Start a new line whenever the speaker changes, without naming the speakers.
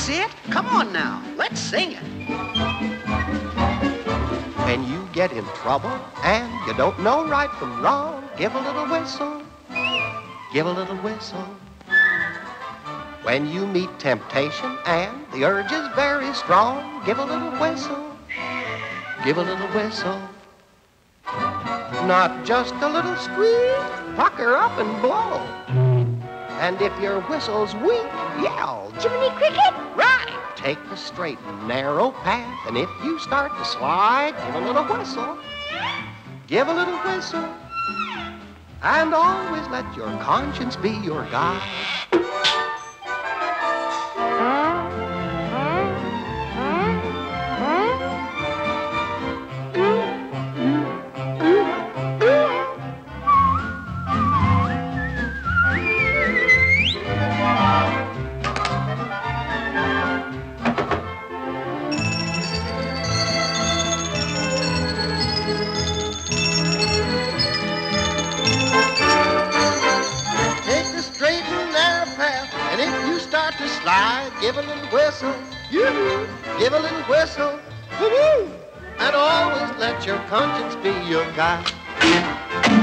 That's it. Come on now. Let's sing it.
When you get in trouble and you don't know right from wrong, give a little whistle. Give a little whistle. When you meet temptation and the urge is very strong, give a little whistle. Give a little whistle. Not just a little squeak, pucker up and blow. And if your whistle's weak, yell,
Jiminy Cricket?
Right! Take the straight and narrow path, and if you start to slide, give a little whistle. Give a little whistle. And always let your conscience be your guide. To slide, give a little whistle, yoo-hoo, give a little whistle, woo-hoo, and always let your conscience be your guide.